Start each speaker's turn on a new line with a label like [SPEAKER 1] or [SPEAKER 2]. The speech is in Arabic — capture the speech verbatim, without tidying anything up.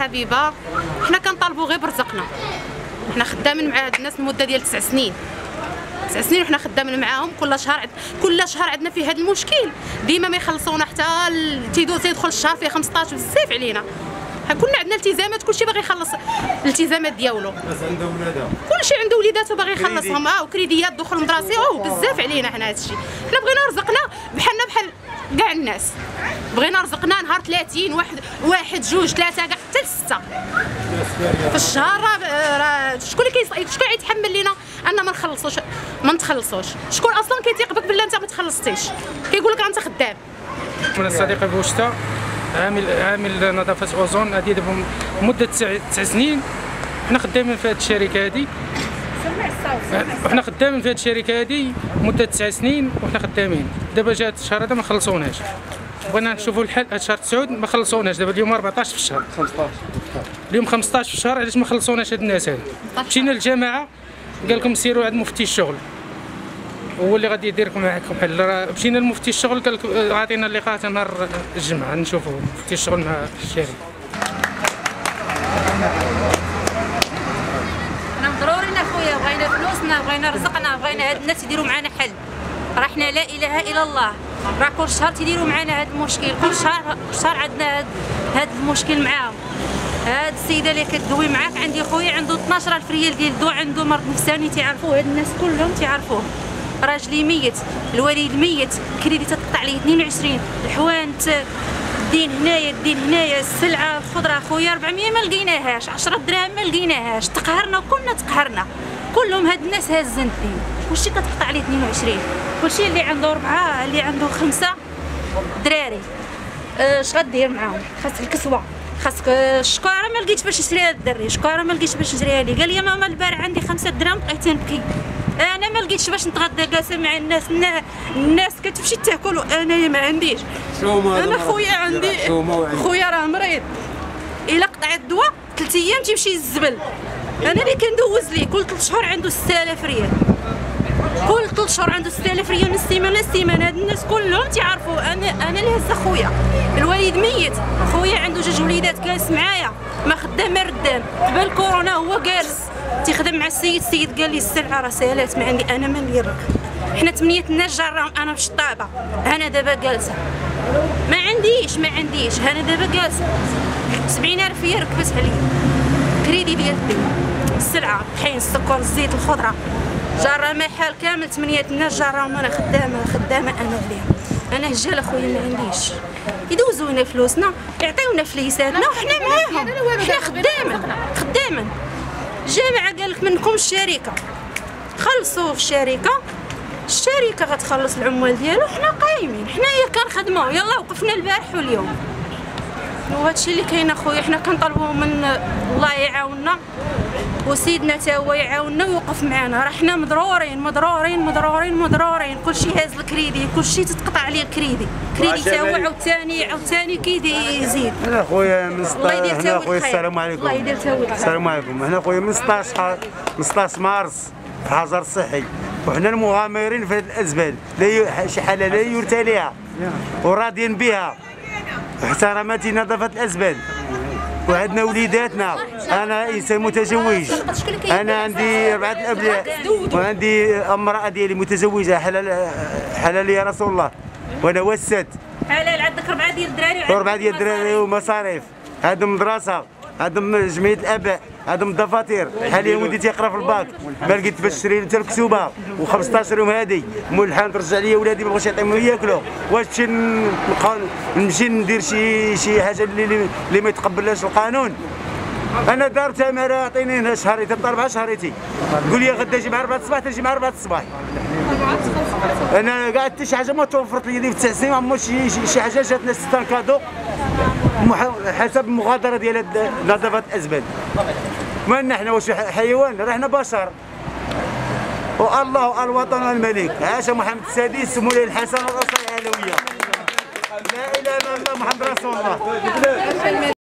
[SPEAKER 1] حبيبه، حنا كنطالبوا غير برزقنا. حنا خدامين مع هاد الناس لمده ديال تسع سنين تسع سنين وحنا خدامين معاهم. كل شهر كل شهر عندنا فيه هذا المشكل، ديما ما يخلصونا حتى تيدو تيدخل الشهر فيه خمسطاش. بزاف علينا، كنا عندنا التزامات، كلشي باغي يخلص الالتزامات ديالو.
[SPEAKER 2] الناس عنده ولادها،
[SPEAKER 1] كلشي عنده وليداتو باغي يخلصهم. اه وكريديات دخول مدرسي. او بزاف علينا حنا هادشي. حنا بغينا رزقنا بحالنا بحال كاع الناس، بغينا رزقنا نهار ثلاثين واحد واحد جوج ثلاثه كاع حتى لسته في الشهر. راه شكون اللي كيص شكون غيتحمل لينا ان ما نخلصوش ما نتخلصوش؟ شكون اصلا كيثيق بك بلي انت ما تخلصتيش؟ كيقول لك انت خدام.
[SPEAKER 3] انا صديقي بوشتا عامل عامل نظافه اوزون، هذه دابا مده تسع سنين حنا خدامين في هذه الشركه هذه. وحنا خدامين في هذه الشركه هذه مده تسع سنين وحنا خدامين. دابا جات الشهر هذا ما خلصوناش، بغينا نشوفوا الحل. هذا شهر تسعود ما خلصوناش، دابا اليوم أربعطاش في الشهر،
[SPEAKER 2] خمسطاش
[SPEAKER 3] اليوم خمسطاش في الشهر. علاش ما خلصوناش هاد الناس هادو؟ مشينا للجماعه قال لكم سيروا عند مفتي الشغل، هو اللي غادي يدير لكم معاكم حل. مشينا لمفتي الشغل قال لك عطينا اللقاء نهار الجمعه نشوفوا مفتي الشغل مع الشركه.
[SPEAKER 4] حنا ضرورينا خويا، بغينا فلوسنا، بغينا رزقنا، بغينا هاد الناس يديروا معنا حل. راه حنا لا اله الا الله، راه كل شهر تيديروا معنا هاد المشكل، كل شهر شهر عندنا هاد هاد المشكل معاهم. هاد السيده اللي كدوي معاك عندي خويا عنده اثناش ألف ريال ديال الدواء، عنده مرض نفساني تيعرفوه هاد الناس كلهم تيعرفوه. راجلي ميت، الوالد ميت، كريدي تتقطع ليه اثنين وعشرين، الحوانت الدين هنايا الدين هنايا، السلعه الخضره خويا أربعمية ما لقيناهاش، عشرة دراهم ما لقيناهاش، تقهرنا كلنا تقهرنا كلهم. هاد الناس هازين الدين، كلشي كتقطع عليه اثنين وعشرين، كلشي اللي عنده أربعة اللي عنده خمسة دراري اش غدير معاهم؟ خاصك الكسوه، خاصك الشكاره ما لقيتش باش نشريها للدري، الشكاره ما لقيتش باش نشريها ليه. قال لي ماما البارح عندي خمسة دراهم بقيت نبكي، انا ما لقيتش باش نتغدى جالسه مع الناس. الناس كتمشي تاكل وانايا ما عنديش. انا خويا عندي خويا راه مريض، الا قطع الدواء ثلاث ايام تيمشي للزبل. انا اللي كندوز ليه كل ثلاث شهور عنده ستة آلاف ريال، كل ثلاث شهور عنده ستة آلاف ريال من السيمانه للسيمانه. هاد الناس كلهم تيعرفوا انا انا اللي هزه خويا. الوالد ميت، خويا عنده جوج وليدات جالس معايا ما خدام ما ردام. قبل كورونا هو جالس تيخدم مع السيد، السيد قال لي السلعه راه سالات ما عندي انا ما ندير لك. حنا ثمانيه الناس جراهم، انا مش طابه، انا دابا جالسه ما عنديش ما عنديش انا دابا جالسه. سبعين ألف ريال ركبت عليا كريدي ديال الدواء، السلعه الطحين السكر الزيت الخضره، جرى محل كامل ثمانيه الناس جراهم. انا خدامه خدامه انا عليهم. انا هجاله خويا ما عنديش، يدوزوا لنا فلوسنا يعطيونا فليساتنا وحنا معاهم، حنا خدامه خدامه. الجامعه قال لك منكم الشركه، خلصوا في الشركه، الشركه غتخلص العمال ديالو، حنا قايمين حنايا كنخدموا. يلا وقفنا البارح واليوم، وهادشي اللي كاين اخويا. حنا كنطلبوا من الله يعاوننا وسيدنا تا هو يعاوننا ويوقف معنا. راه حنا مضرورين مضرورين مضرورين مضرورين، كلشي هاز الكريدي، كلشي تتقطع عليه الكريدي، كريدي تا هو عاوتاني عاوتاني كيدي يزيد.
[SPEAKER 2] انا خويا من
[SPEAKER 4] هنا
[SPEAKER 2] خويا السلام عليكم.
[SPEAKER 4] الله يدير تا هو الخير.
[SPEAKER 2] السلام عليكم. هنا خويا من ستطاش من ستطاش مارس في الحجر الصحي، وحنا المغامرين في هذه الازبال لا شي حاله لا يرثى لها وراضيين بها، احترامات نظافه الازبال. وعندنا وليداتنا، انا انسان متزوج، انا عندي اربعه الابناء وعندي امراه ديالي متزوجه حلال حلال يا رسول الله، وانا وسات
[SPEAKER 4] حلال. عندك اربعه ديال الدراري
[SPEAKER 2] واربعه ديال الدراري ومصاريف، عندهم مدرسه، عندهم جمعيه الاباء، عندهم الدفاتر. حاليا ولدي تيقرا في الباك، ما لقيت باش نشري حتى الكتوبه، و15 يوم هادي مول الحان ترجع لي ولادي ما بغاوش يعطيهم ياكلوا. واش نمشي نمشي ندير شي شي حاجه اللي اللي ما يتقبلهاش القانون؟ انا دار تماره عطيني هنا شهريتي اربعه شهريتي، قول لي غدا جي مع اربعه الصباح تجي مع اربعه الصباح. انا كاع حتى شي حاجه ما توفرت لي في تسع سنين، عمو شي شي حاجه جاتنا ستان كادو حسب المغادره ديال نظافه الازبال. ما حنا واش حيوان؟ راه حنا بشر. والله الوطن والملك. عاش محمد السادس مولاي الحسن والرسول العلويه. لا اله الا الله محمد رسول الله.